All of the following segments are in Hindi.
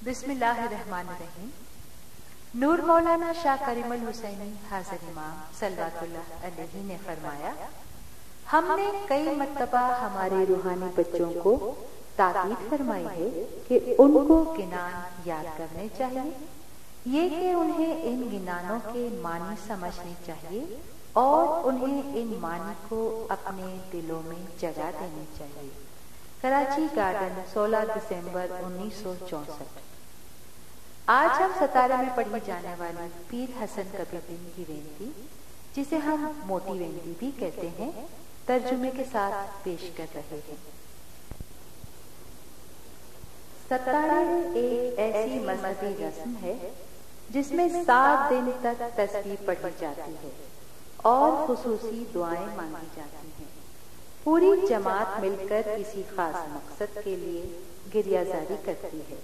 बिस्मिल्लाहिर्रहमानिर्रहीम। नूर मौलाना शाह करीमुल हुसैनी हाज़िर इमाम सल्लल्लाहु अलैहि ने फरमाया, हमने कई मर्तबा हमारे रूहानी बच्चों को ताकीद फरमाई है कि उनको गिनान याद करने चाहिए, ये कि उन्हें इन गिनानों के मानी समझने चाहिए और उन्हें इन मानी को अपने दिलों में जगह देनी चाहिए। कराची गार्डन 16 दिसंबर 1964। आज हम सतारे में पढ़ी जाने वाली पीर हसन कबीरदीन की वेंती, जिसे हम मोटी वेंती भी कहते हैं, तर्जुमे के साथ पेश कर रहे हैं। सतारे एक ऐसी मजहबी रस्म है जिसमें 7 दिन तक तस्बीह पढ़ी जाती है और खुसूसी दुआएं मांगी जाती हैं। पूरी जमात मिलकर किसी खास मकसद के लिए गिरियाजारी करती है।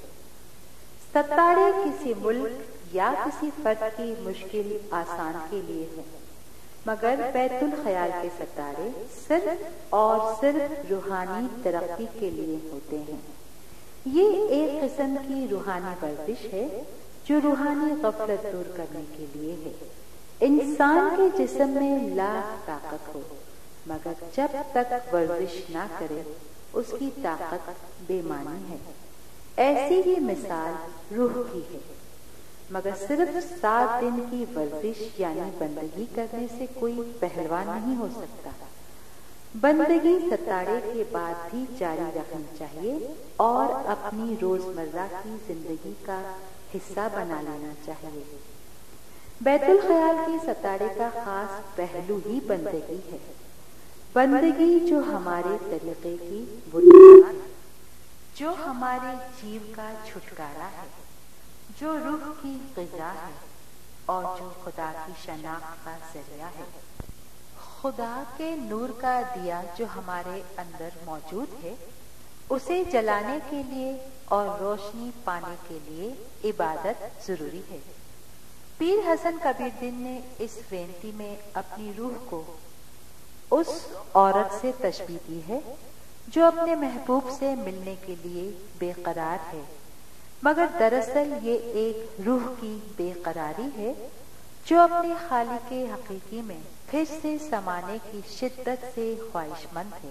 सतारे किसी मुल्क या किसी फर्द की मुश्किल आसान के लिए है, मगर बैतुल ख्याल के सतारे सिर्फ और सिर्फ रूहानी तरक्की के लिए होते हैं। ये एक किस्म की रूहानी वर्जिश है जो रूहानी गफलत दूर करने के लिए है। इंसान के जिस्म में लाख ताकत हो, मगर जब तक वर्जिश ना करे उसकी ताकत बेमानी है। ऐसी ही मिसाल रूह की है, मगर सिर्फ 7 दिन की वर्जिश यानी बंदगी करने से कोई पहलवान नहीं हो सकता। बंदगी सतारे के बाद भी जारी रखनी चाहिए और अपनी रोजमर्रा की जिंदगी का हिस्सा बना लेना चाहिए। बैतुल ख्याल की सतारे का खास पहलू ही बंदगी है। बंदगी जो हमारे तरीके की बुनियाद है, जो हमारे जीव का छुटकारा है, जो रूह की ग़िज़ा है और जो खुदा की शनाख्त का ज़रिया है। खुदा के नूर का दिया जो हमारे अंदर मौजूद है, उसे जलाने के लिए और रोशनी पाने के लिए इबादत जरूरी है। पीर हसन कबीरदीन ने इस वेंती में अपनी रूह को उस औरत से तशबीह दी है जो अपने महबूब से मिलने के लिए बेकरार है, मगर दरअसल ये एक रूह की बेकरारी है जो अपने खालिक हकीकी में फिर से समाने की शिद्दत से ख्वाहिशमंद है।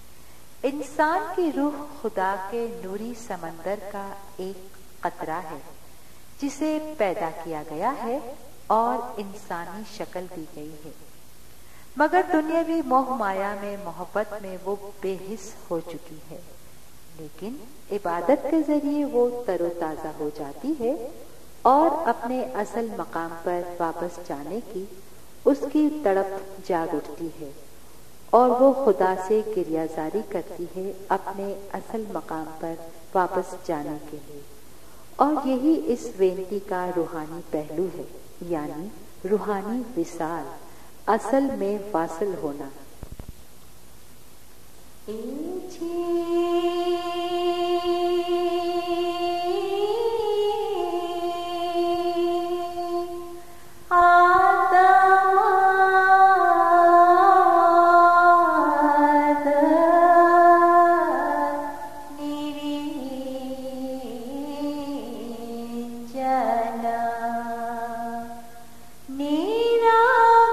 इंसान की रूह खुदा के नूरी समंदर का एक कतरा है जिसे पैदा किया गया है और इंसानी शक्ल दी गई है, मगर दुनियावी मोह माया में मोहब्बत में वो बेहिस हो चुकी है। लेकिन इबादत के जरिए वो तरोताजा हो जाती है और अपने असल मकाम पर वापस जाने की उसकी तड़प जाग उठती है और वो खुदा से गिरियाजारी करती है अपने असल मकाम पर वापस जाने के लिए। और यही इस वेंती का रूहानी पहलू है, यानी रूहानी विसाल, असल में वासिल होना।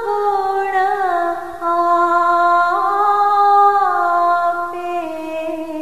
पे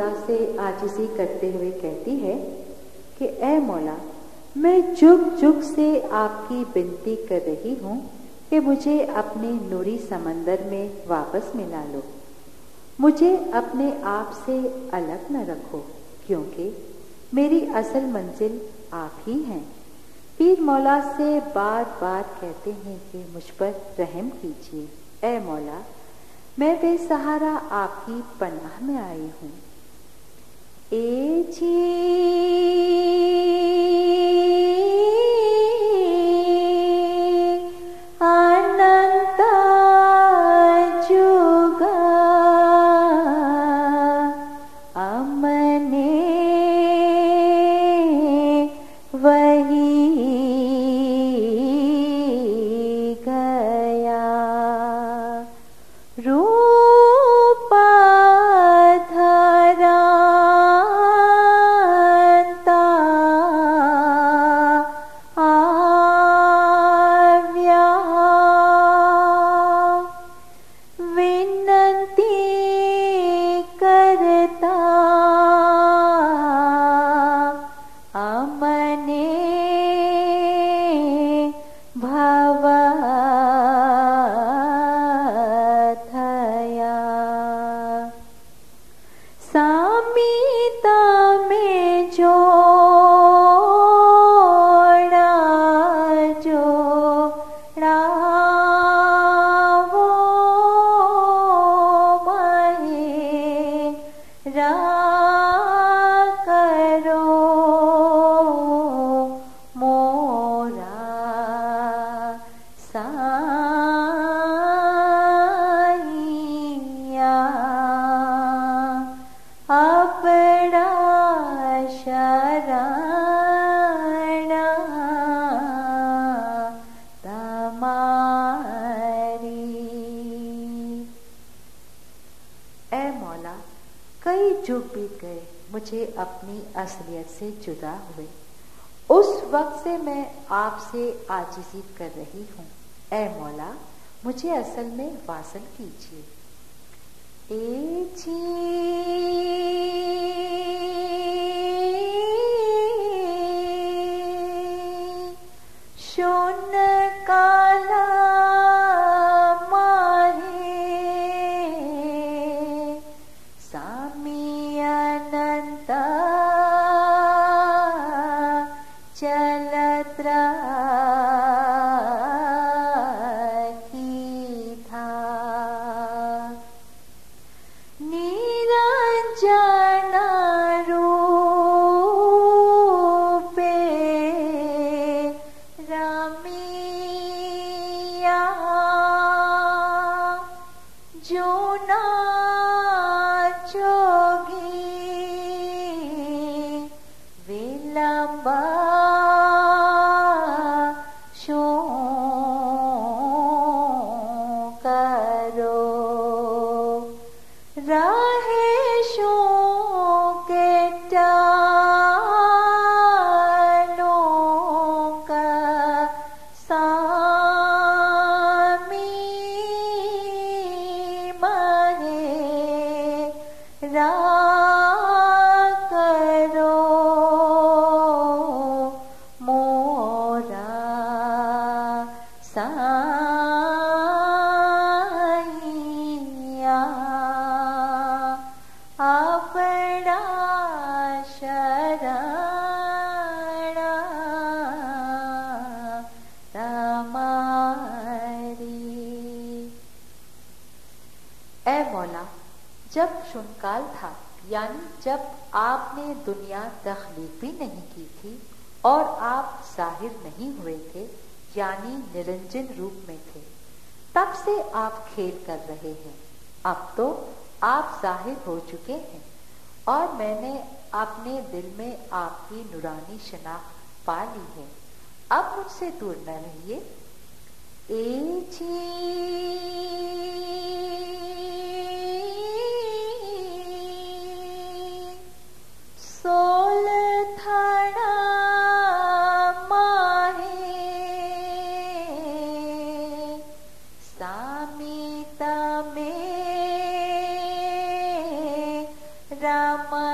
मौला से आजिज़ी करते हुए कहती है कि ऐ मौला, मैं जुग जुग से आपकी विनती कर रही हूँ कि मुझे अपने नूरी समंदर में वापस मिला लो। मुझे अपने आप से अलग न रखो, क्योंकि मेरी असल मंजिल आप ही हैं। पीर मौला से बार बार कहते हैं कि मुझ पर रहम कीजिए। ऐ मौला, मैं बेसहारा आपकी पनाह में आई हूँ। ए जी अनंत जुगा अमने वही गया रूपा धरांता आव्या विनती करता अमने भवथया सामीता में जोड़ा जोड़ा वो महेरा करो मोरा साइया अपना शरण तमारी। ऐ मौला, कई जुग बीत गए मुझे अपनी असलियत से जुदा हुए। उस वक्त से मैं आपसे आजिज़ी कर रही हूँ। ऐ मौला, मुझे असल में वासल कीजिए। ए जी शोन काला माहे सामी अनंत चलत की था निरंजन रूपे रमिया जो नाचोगी विलंबा शो करो राहेशों के टालों का सामी महेरा करो मोरा साइया अपना शरण तमारी। ऐ मौला, जब शुनकाल था, यानी जब आपने दुनिया तख्लीक भी नहीं की थी और आप जाहिर नहीं हुए थे, यानी निरंजन रूप में थे, तब से आप खेल कर रहे हैं। अब तो आप जाहिर हो चुके हैं और मैंने अपने दिल में आपकी नूरानी शनाख्त पा ली है। अब मुझसे दूर न रहिए। ए जी सोल थाना माहे सामीता में रामा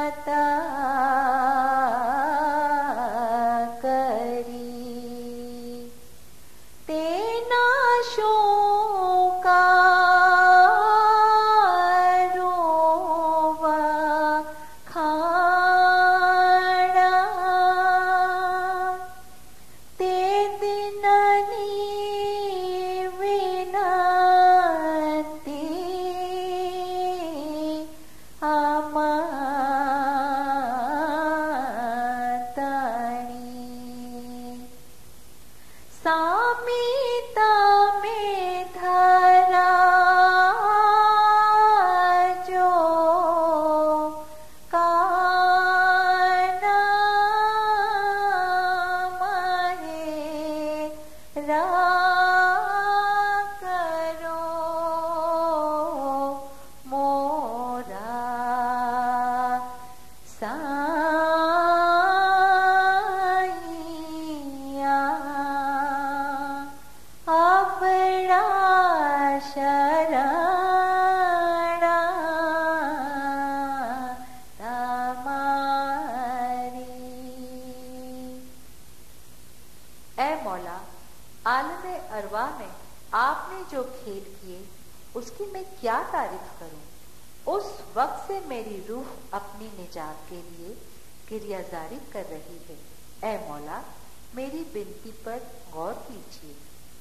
आपने जो खेल किए उसकी मैं क्या तारीफ करूं। उस वक्त से मेरी रूह अपनी निजात के लिए किरियाजारी कर रही है। ऐ मौला, मेरी विनती पर गौर कीजिए।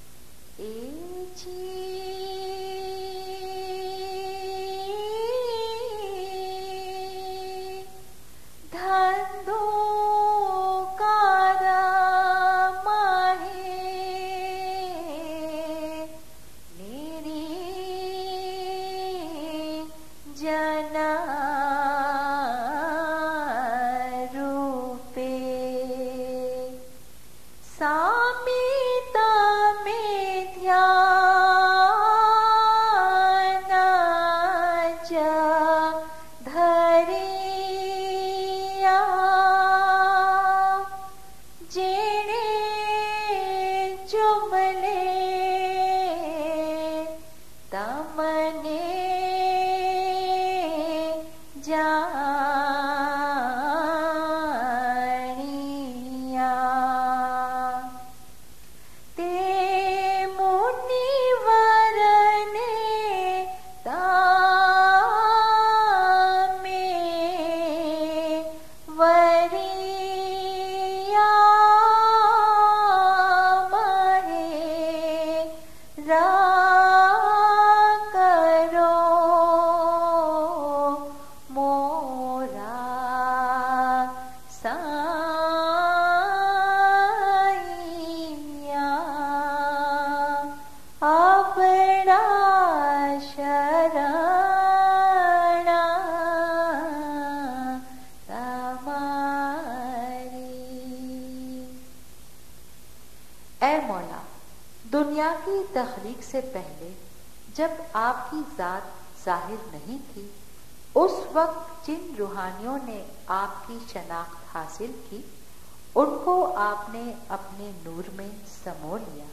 ऐ मौला, दुनिया की तख्लीक से पहले जब आपकी जात जाहिर नहीं थी, उस वक्त जिन रूहानियों ने आपकी शनाख्त हासिल की, उनको आपने अपने नूर में समो लिया।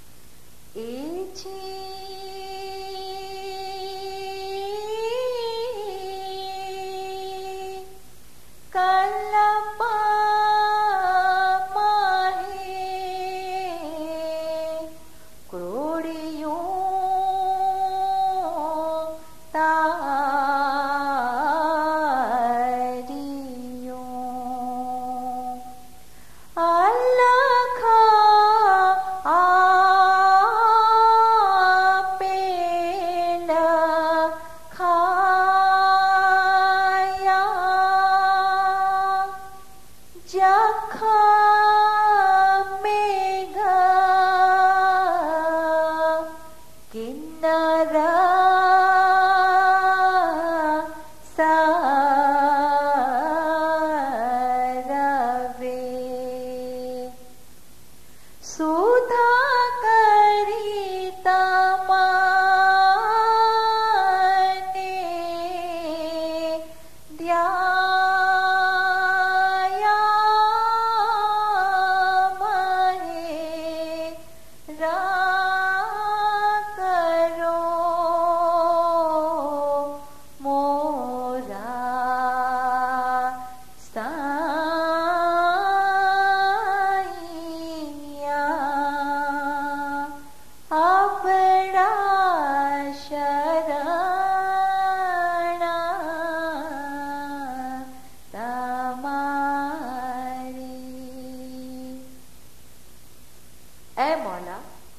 ऐ मौला,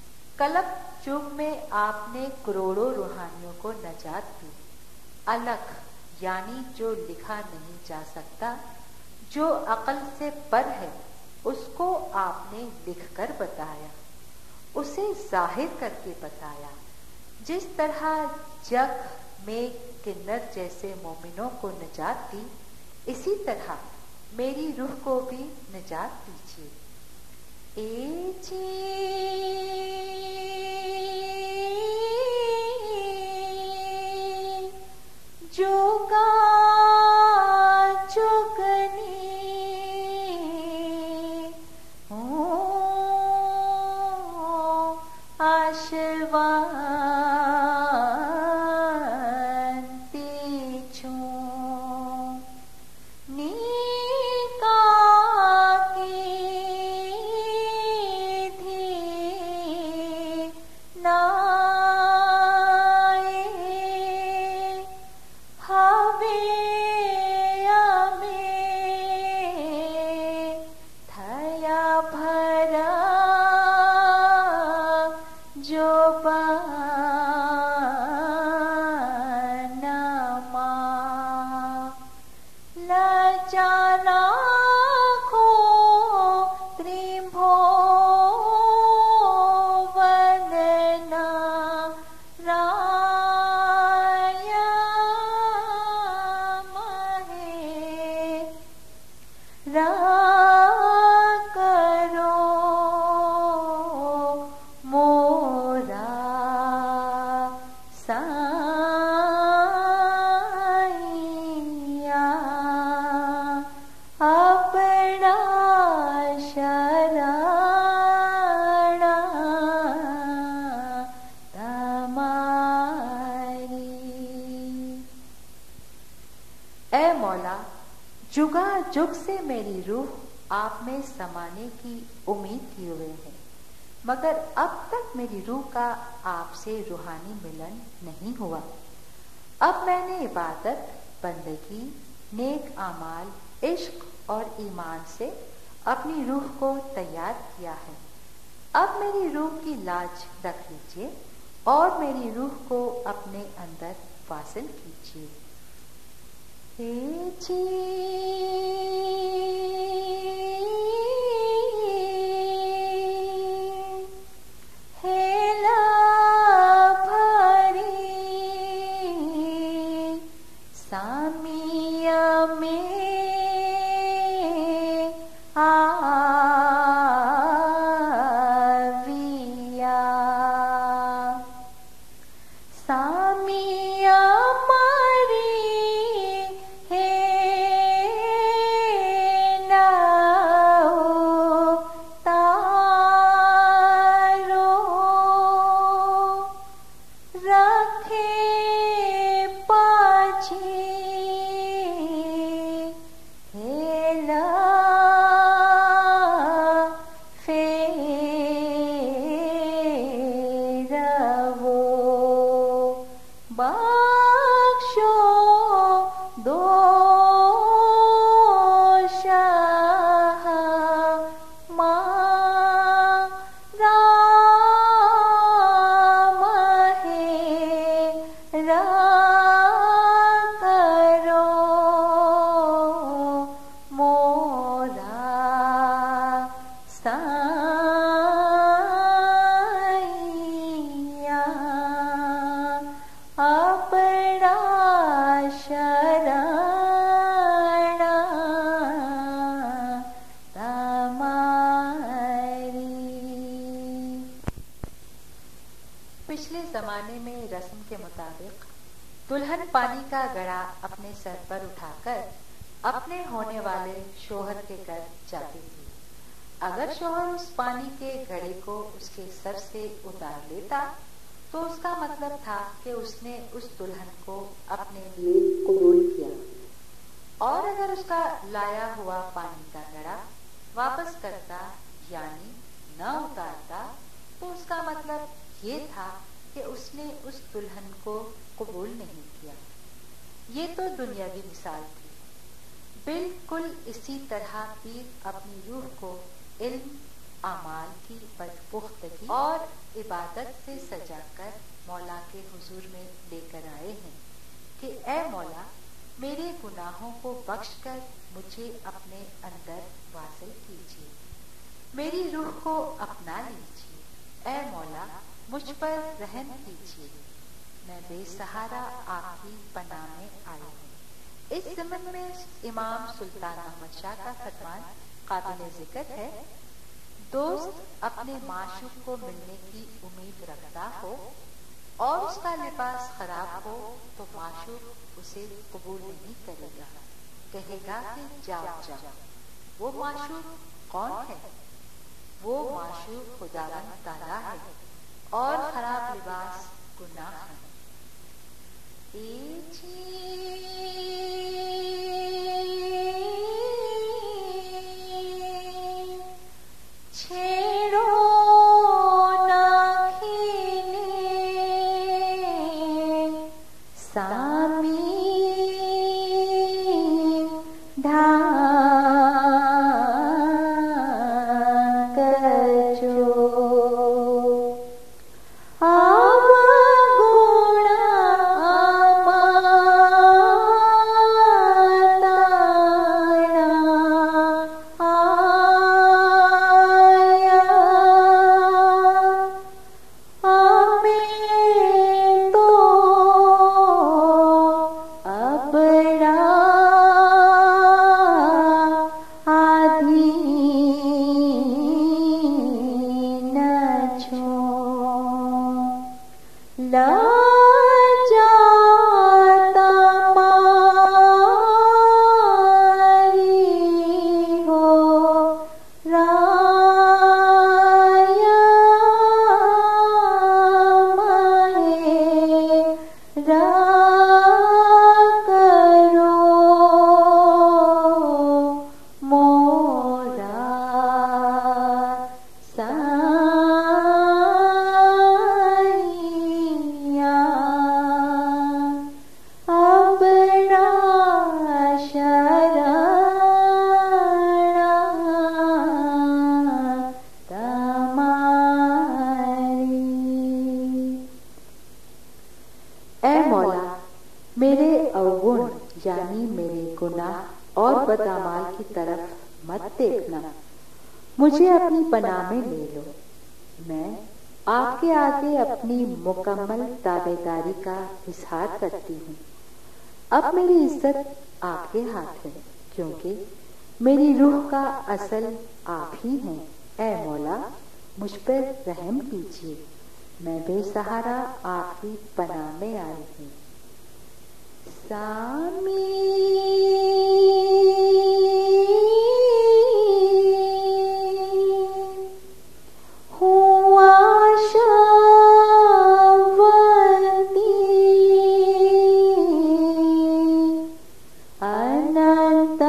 कलब युग में आपने करोड़ों रूहानियों को नजात दी। अलग यानी जो लिखा नहीं जा सकता, जो अकल से पर है, उसको आपने लिखकर बताया, उसे जाहिर करके बताया। जिस तरह जग में किन्नर जैसे मोमिनों को निजात दी, इसी तरह मेरी रूह को भी निजात दीजिए। जोगा जोगनी आशवांती छू नीका की थी ना जुगा जुग से मेरी रूह आप में समाने की उम्मीद किए हुए है, मगर अब तक मेरी रूह का आपसे रूहानी मिलन नहीं हुआ। अब मैंने इबादत, बंदगी, नेक आमाल, इश्क और ईमान से अपनी रूह को तैयार किया है। अब मेरी रूह की लाज रख लीजिए और मेरी रूह को अपने अंदर वासिल कीजिए। हे जी पिछले जमाने में रस्म के मुताबिक दुल्हन पानी का घड़ा अपने सर पर उठाकर अपने होने वाले शोहर के घर जाती थी। अगर शोहर उस पानी के घड़े को उसके सर से उतार लेता तो उसका मतलब था कि उसने उस दुल्हन को अपने लिए कबूल किया, और अगर उसका लाया हुआ पानी का घड़ा वापस करता यानी न उतारता तो उसका मतलब ये था कि उसने उस दुल्हन को कबूल नहीं किया। ये तो दुनियावी मिसाल थी। बिल्कुल इसी तरह पीर अपनी रूह को इल्म, अमाल की बदपुख्तगी और इबादत से सजाकर मौला के हुजूर में लेकर आए हैं कि ए मौला, मेरे गुनाहों को बख्शकर मुझे अपने अंदर वासिल कीजिए, मेरी रूह को अपना लीजिए। ए मौला, मुझ पर रहम कीजिए, मैं बेसहारा आपकी पनाह में आई हूँ। इस ज़मन में इमाम सुल्तान अहमद शाह का फरमान काबिल जिक्र है, दोस्त अपने माशूक को मिलने की उम्मीद रखता हो और उसका लिबास खराब हो तो माशूक उसे कबूल नहीं करेगा, कहेगा कि जाओ जाओ। वो माशूक कौन है? वो माशूक खुदावंद ताला है और खराब लिबास गुनाह है। छेड़ो ना खिले सामी ढाक जो लाजाता मारी हो राया माहे रा करो मोरा साइया अपना शरणा तमारी। ऐ मौला, मेरे अवगुण यानी मेरे गुनाह और बदअमाल की तरफ मत देखना, मुझे अपनी पनाह में ले लो। मैं आपके आगे अपनी मुकम्मल ताबेदारी का इजहार करती हूँ। अब मेरी इज्जत आपके हाथ है, क्योंकि मेरी रूह का असल आप ही हैं। ऐ मौला, मुझ पर रहम कीजिए, मैं बेसहारा आपकी पनाह में आई हूँ। सामी हुआ शावती अनंता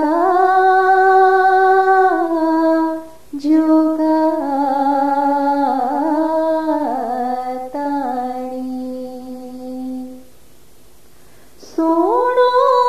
सोनो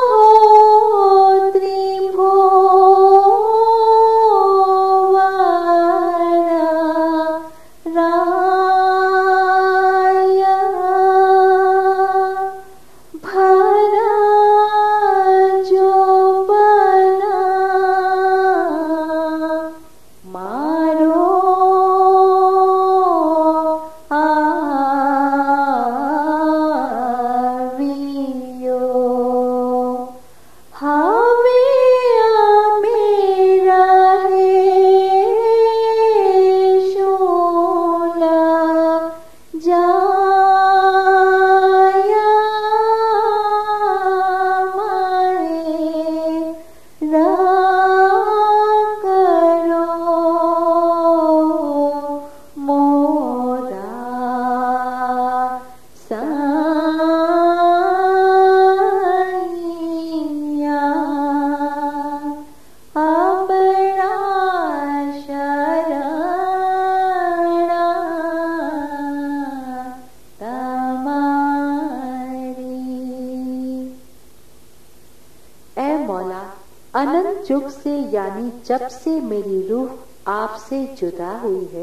अनंत युग से यानी जब से मेरी रूह आपसे जुदा हुई है,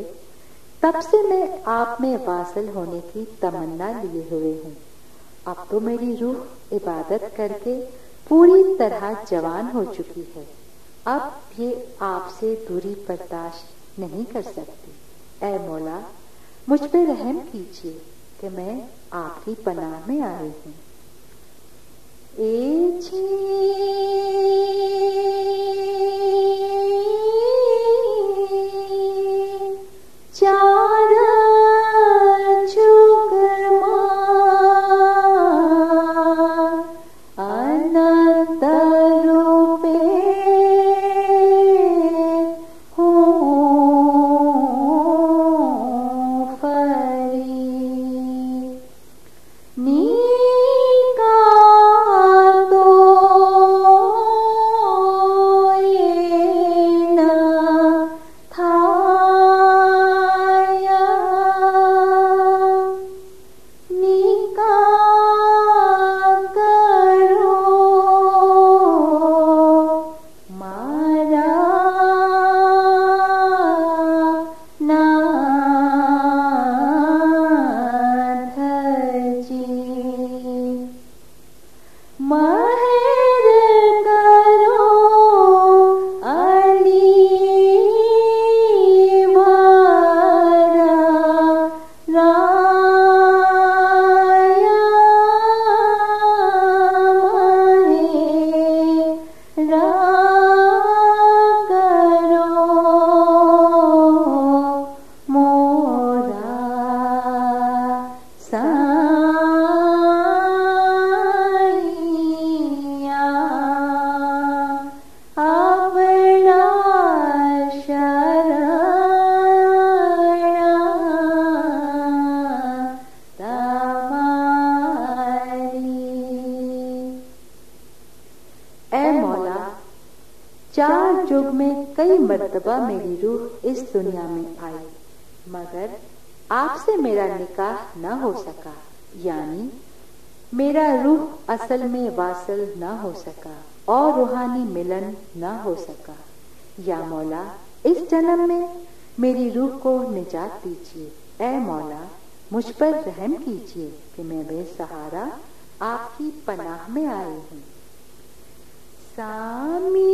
तब से मैं आप में वासिल होने की तमन्ना लिए हुए हूँ। अब तो मेरी रूह इबादत करके पूरी तरह जवान हो चुकी है। अब ये आपसे दूरी बर्दाश्त नहीं कर सकती। ऐ मौला, मुझ पे रहम कीजिए कि मैं आपकी पनाह में आई हूँ। नी का तो कल युग में कई मर्तबा मेरी रूह इस दुनिया में आई, मगर आपसे मेरा निकाह न हो सका, यानी मेरा रूह असल में वासल न हो सका और रूहानी मिलन न हो सका। या मौला, इस जन्म में मेरी रूह को निजात दीजिए। ऐ मौला, मुझ पर रहम कीजिए कि मैं बेसहारा आपकी पनाह में आई हूँ। सामी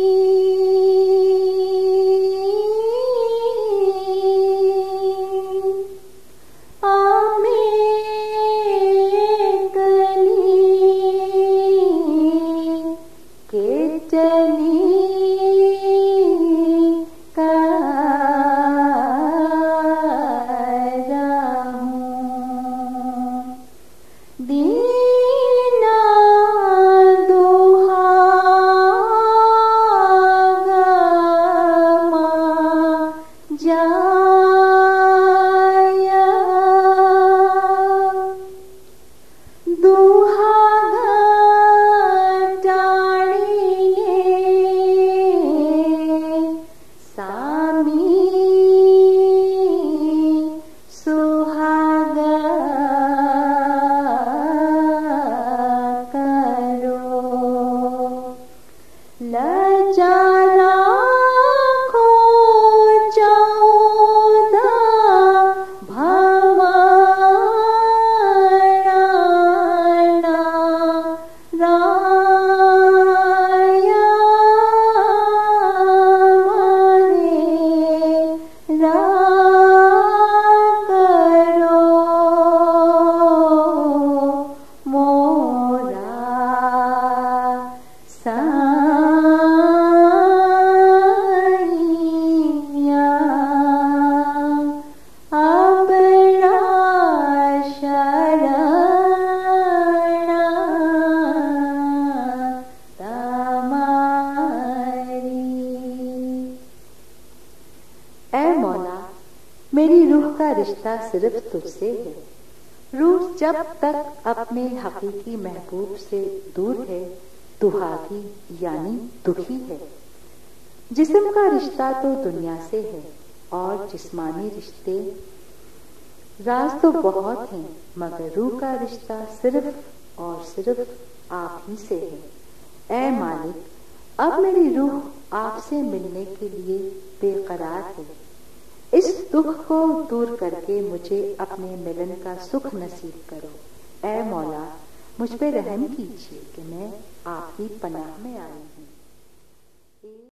मेरी रूह का रिश्ता सिर्फ तुझसे है। रूह जब तक अपने हकीकी महबूब से दूर है, दुहागी यानी दुखी है। जिस्म का रिश्ता तो दुनिया से है और जिस्मानी रिश्ते राज तो बहुत हैं, मगर रूह का रिश्ता सिर्फ और सिर्फ आप ही से है। ऐ मालिक, अब मेरी रूह आपसे मिलने के लिए बेकरार है। इस दुख को दूर करके मुझे अपने मिलन का सुख नसीब करो। ऐ मौला, मुझ पे रहम कीजिए कि मैं आपकी पनाह में आई हूँ।